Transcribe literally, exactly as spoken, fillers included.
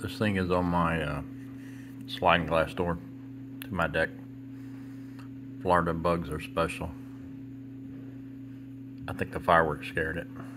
This thing is on my uh, sliding glass door to my deck. Florida bugs are special. I think the fireworks scared it.